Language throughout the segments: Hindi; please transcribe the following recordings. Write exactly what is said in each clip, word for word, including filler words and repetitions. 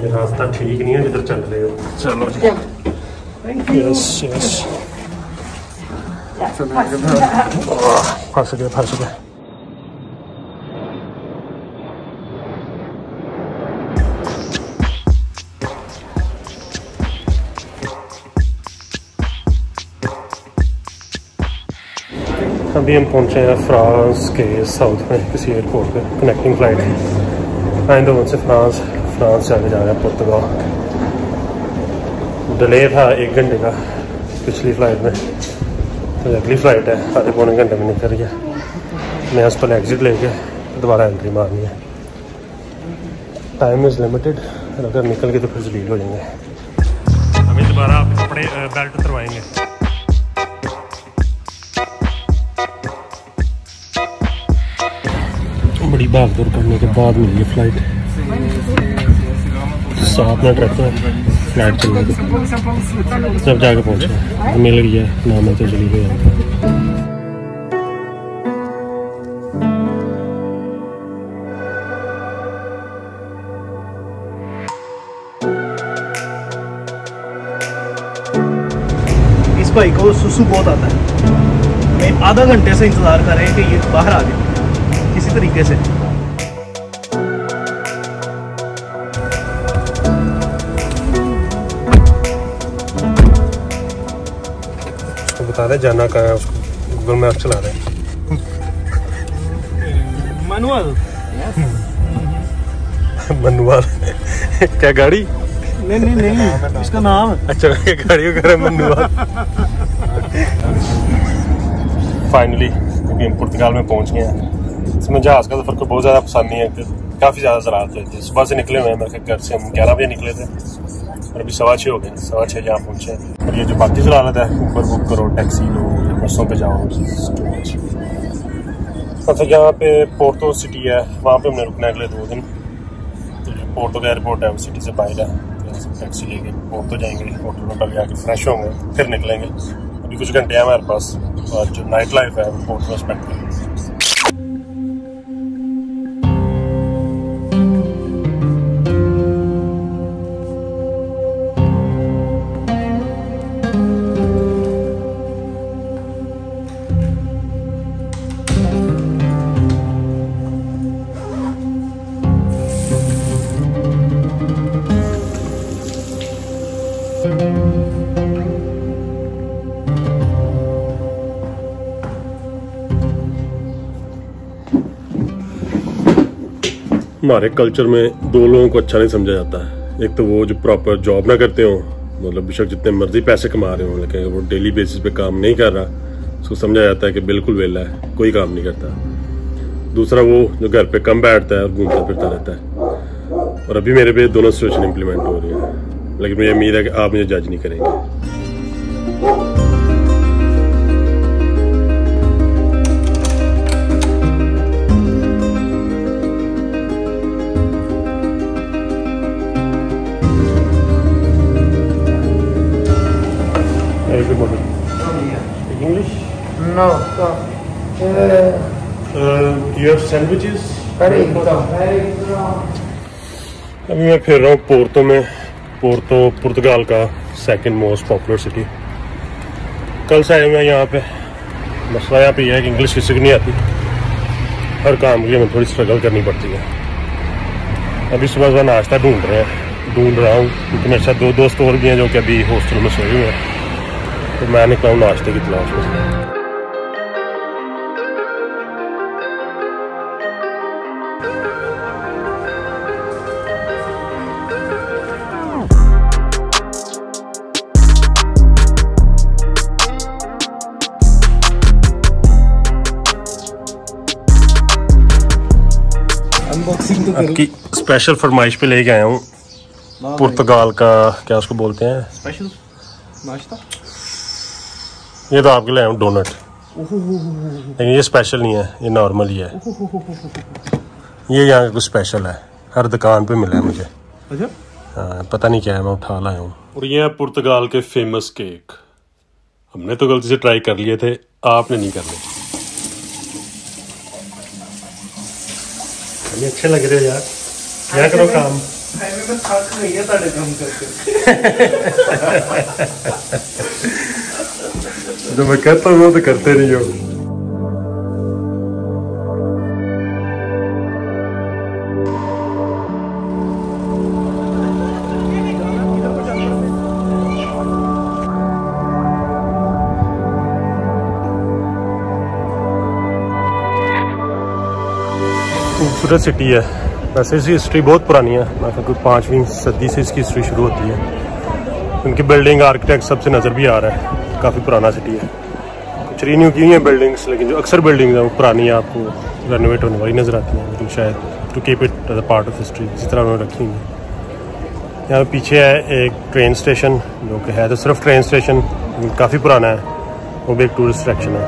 ये रास्ता ठीक नहीं है जिधर चल रहे हो। चलो जी, यस यस, फंस गए फंस गए। अभी हम पहुंचे हैं फ्रांस के साउथ में किसी एयरपोर्ट पे, कनेक्टिंग फ्लाइट है आइंदोवन से फ्रांस, फ्रांस से आगे जा रहे हैं पुर्तगाल। डिले था एक घंटे का पिछली फ़्लाइट में, तो अगली फ़्लाइट है आधे पौने घंटे में निकल रही है। मैं उस पर एग्ज़िट लेके दोबारा एंट्री मारनी है। टाइम इज़ लिमिटेड, अगर निकल के तो फिर जलील हो जाएंगे। अभी दोबारा कपड़े बेल्ट उतरवाएंगे। बड़ी भागदौड़ करने के बाद मिली है फ्लाइट, सात मिनट रहते हैं फ्लाइट चलने के, जब जाके पहुँचे मिल गई है ना, मैं तो चली गई। इस भाई को सुसु बहुत आता है, मैं आधा घंटे से इंतजार कर रहे हैं कि ये बाहर आ जाए किसी तरीके से। उसको बता रहे जाना कहाँ है, उसको गूगल मैप चला रहे हैं। मैनुअल मनुआल क्या गाड़ी? नहीं नहीं नहीं, इसका नाम है। अच्छा गाड़ी वगैरह मनुआल। फाइनली अभी हम पुर्तगाल में पहुंच गए हैं। इसमें जहाज़ का सफ़र को बहुत ज़्यादा पसंद नहीं है, काफ़ी ज़्यादा ज़रारत होती है। सुबह से निकले हुए हैं, मेरे घर से हम ग्यारह बजे निकले थे और अभी सवा छः हो गए, सवा छः यहाँ पहुँचे हैं। और ये जो बाकी ज़रारत है, ऊबर बुक करो, टैक्सी लो या बसों पे जाओ। अच्छा, यहाँ पे पोर्तो सिटी है, वहाँ पे हमने रुकना है अगले दो दिन। तो जो पोर्तो का एयरपोर्ट है वो सिटी से बाहर है, तो यहाँ से टैक्सी लेके पोर्तो जाएंगे, होटल में पहले आके फ्रेश होंगे फिर निकलेंगे। अभी कुछ घंटे हैं हमारे पास, और जो नाइट लाइफ है वो पोर्तो में स्पेंड करेंगे। हमारे कल्चर में दो लोगों को अच्छा नहीं समझा जाता है। एक तो वो जो प्रॉपर जॉब ना करते हो, मतलब बेशक जितने मर्जी पैसे कमा रहे हो, लेकिन वो डेली बेसिस पे काम नहीं कर रहा, उसको समझा जाता है कि बिल्कुल वेला है, कोई काम नहीं करता। दूसरा वो जो घर पे कम बैठता है और घूमता फिरता रहता है। और अभी मेरे पे दोनों सिचुएशन इम्प्लीमेंट हो रही है, लेकिन मुझे उम्मीद है कि आप मुझे जज नहीं करेंगे। English? No, no. Uh, uh, you have sandwiches? very good. अभी मैं फिर रहा हूँ पोर्तो में। पोर्तो पुर्तगाल का सेकंड मोस्ट पॉपुलर सिटी। कल से आए मैं यहाँ पे। मसला यहाँ पे यह है कि इंग्लिश किसी को नहीं आती, हर काम के लिए हमें थोड़ी स्ट्रगल करनी पड़ती है। अभी सुबह सुबह नाश्ता ढूंढ रहे हैं ढूंढ रहा हूँ क्योंकि मेरे साथ दो दोस्त और भी हैं जो कि अभी हॉस्टल में सोए हुए हैं, तो मैं निकला हूँ नाश्ते की तलाश में। आपकी स्पेशल फरमाइश पे लेके आया हूँ पुर्तगाल का, क्या उसको बोलते हैं, स्पेशल नाश्ता। ये तो आपके लिए आया हूँ डोनट, लेकिन ये स्पेशल नहीं है, ये नॉर्मल ही है। ये यहाँ का कुछ स्पेशल है, हर दुकान पे मिला है मुझे। अच्छा, हाँ, पता नहीं क्या है, मैं उठा लाया हूँ। और ये है पुर्तगाल के फेमस केक। हमने तो गलती से ट्राई कर लिए थे, आपने नहीं करने। ये अच्छे लग रहे हो यार, क्या करो काम। हाईवे में थक गई है साढ़े काम करके। जो मैं कहता हूँ वो तो करते नहीं हो। खूबसूरत सिटी है। वैसे इसकी हिस्ट्री बहुत पुरानी है, मतलब कोई पाँचवीं सदी से इसकी हिस्ट्री शुरू होती है। उनकी बिल्डिंग आर्किटेक्ट सबसे नज़र भी आ रहा है, काफ़ी पुराना सिटी है। कुछ रीन्यू की हैं बिल्डिंग्स, लेकिन जो अक्सर बिल्डिंग्स हैं वो पुरानी है, आपको रेनोवेट होने वाली नज़र आती हैं, लेकिन शायद to keep it as a part of history इसी तरह उन्होंने रखी हुई है। यहाँ पीछे है एक ट्रेन स्टेशन, जो कि है तो सिर्फ ट्रेन स्टेशन, लेकिन काफ़ी पुराना है, वो भी एक टूरिस्ट अट्रैक्शन है।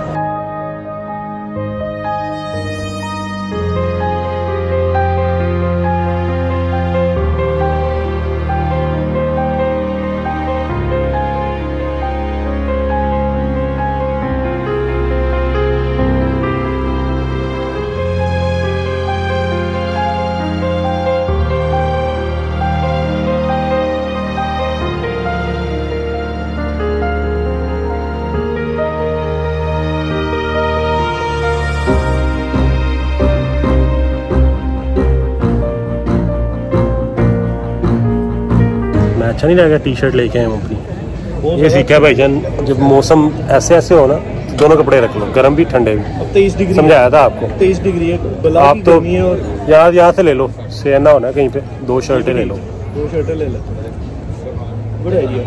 अच्छा नहीं लगेगा टी शर्ट लेके आए हम अपनी। ये सीखा है भाईजान, जब मौसम ऐसे ऐसे हो ना, दोनों कपड़े रख लो, गर्म भी ठंडे भी। तेईस डिग्री समझाया था आपको, तेईस डिग्री है, आप तो यहाँ यहाँ से ले लो, से ना होना कहीं पे, दो शर्टें ले लो, दो शर्टें ले लो। बड़ा आइडिया।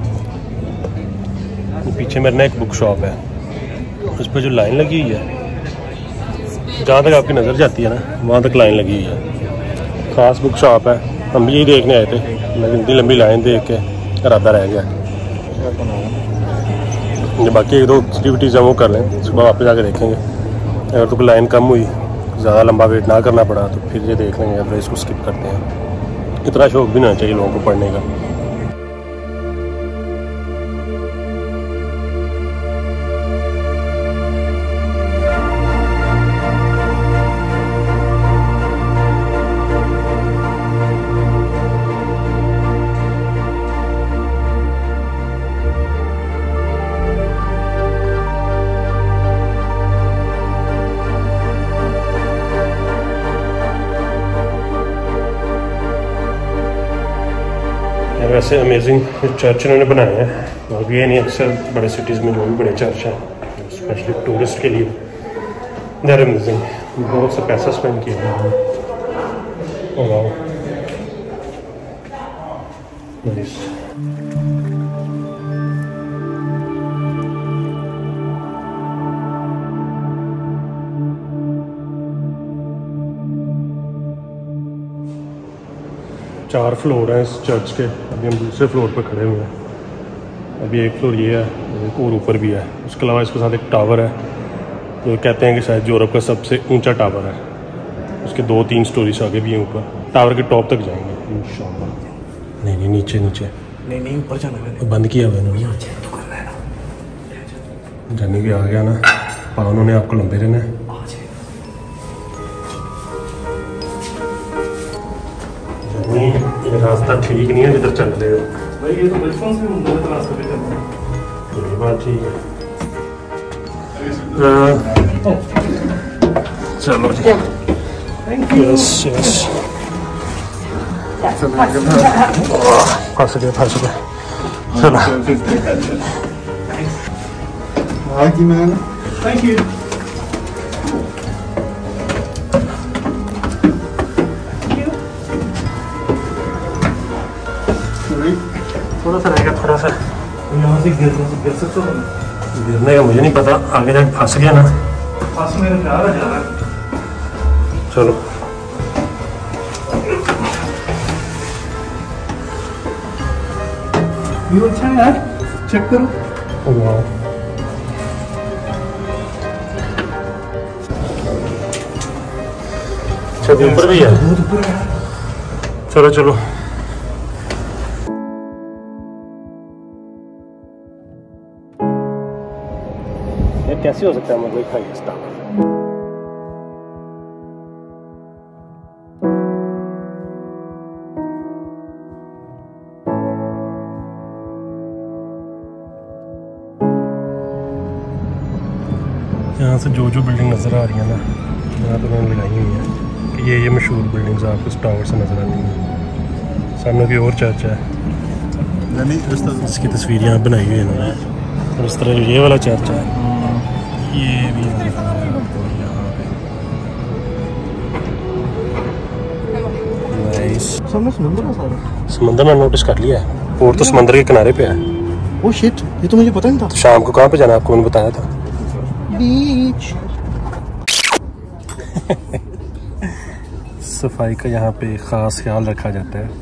पीछे मेरे ना एक बुक शॉप है, उस पर जो लाइन लगी हुई है, जहाँ तक आपकी नज़र जाती है ना वहाँ तक लाइन लगी हुई है। खास बुक शॉप है, हम भी यही देखने आए थे, लेकिन इतनी लंबी लाइन देख के इरादा रह गया। जो बाकी एक दो एक्टिविटीज़ हैं वो कर लें, सुबह वापस आके देखेंगे। अगर तो कोई लाइन कम हुई, ज़्यादा लंबा वेट ना करना पड़ा, तो फिर ये देख लेंगे, अदरवाइज इसको स्किप करते हैं। इतना शौक भी नहीं चाहिए लोगों को पढ़ने का। वैसे अमेजिंग चर्च इन्होंने बनाए हैं, और ये नहीं अक्सर बड़े सिटीज़ में जो भी बड़े चर्च हैं, स्पेशली टूरिस्ट के लिए, दे आर अमेजिंग। बहुत सा पैसा स्पेंड किया है उन्होंने। वाह, नाइस। चार फ्लोर हैं इस चर्च के, अभी हम दूसरे फ्लोर पर खड़े हुए हैं। अभी एक फ्लोर ये है, एक और ऊपर भी है। उसके अलावा इसके साथ एक टावर है, जो कहते हैं कि शायद यूरोप का सबसे ऊंचा टावर है। उसके दो तीन स्टोरीज आगे भी हैं ऊपर, टावर के टॉप तक जाएंगे इंशाल्लाह। नहीं नहीं नीचे नीचे नहीं नहीं ऊपर जाना है, बंद किया हुआ इन्होंने। जाने भी आ गया ना, पाँव उन्होंने आपको लंबे रहना है। ये रास्ता ठीक नहीं है जिधर चल रहे हो भाई, ये तो बचपन से गलत रास्ते पे चलते हैं। ये बात ठीक है। चलो जी, यस यस, फंस गए फंस गए। चलो थैंक यू। थोड़ा सा रहेगा, थोड़ा सा यहाँ से गिर गिर सकते हो। गिरने का मुझे नहीं पता, आगे जाके फंस गया ना। पास में जा रहा जा रहा है। चलो व्यू अच्छा है यार, चेक करो। वाह, अच्छा ऊपर भी है। बहुत ऊपर है। चलो चलो, कैसे हो सकता है मतलब हाईएस्ट टावर? यहाँ से जो जो बिल्डिंग नज़र आ रही है ना, यहाँ तो मैंने लगाई हुई है कि ये ये मशहूर बिल्डिंग्स आपको इस टावर से नज़र आती हैं। सामने भी और चर्च है, इसकी तस्वीर यहाँ बनाई हुई है इन्होंने। और इस तरह जो ये वाला चर्च है, ये भी सामने समुंदर है सारा। समंदर में नोटिस कर लिया है, और तो समंदर के किनारे पे है। ओह शिट, ये तो मुझे पता नहीं था। तो शाम को कहाँ पे जाना आपको मैंने बताया था? बीच। सफाई का यहाँ पे ख़ास ख्याल रखा जाता है।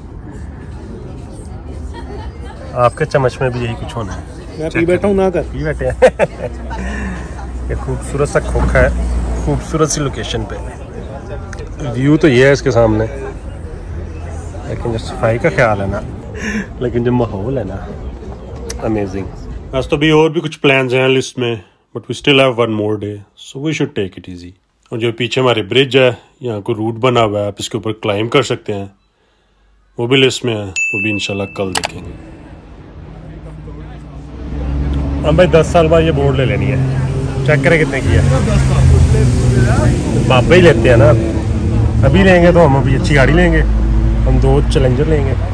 आपके चम्मच में भी यही कुछ होना है। मैं पी बैठा हूँ ना कर। पी बैठे हैं। ये खूबसूरत सा खोखा है, खूबसूरत सी लोकेशन पे। व्यू तो ये है इसके सामने, लेकिन जो सफाई का ख्याल है ना, लेकिन जो माहौल है ना, अमेजिंग। आज तो भी और भी कुछ प्लान्स हैं लिस्ट में, but we still have one more day, so we should take it easy. और जो पीछे हमारे ब्रिज है, यहाँ को रूट बना हुआ है, आप इसके ऊपर क्लाइंब कर सकते हैं, वो भी लिस्ट में है, वो भी इंशाल्लाह कल देखेंगे। हम भाई दस साल बाद ये बोर्ड ले लेनी है, चेक करें कितने की है। बाबा ही लेते हैं ना, अभी लेंगे तो हम अभी अच्छी गाड़ी लेंगे, हम दो चैलेंजर लेंगे।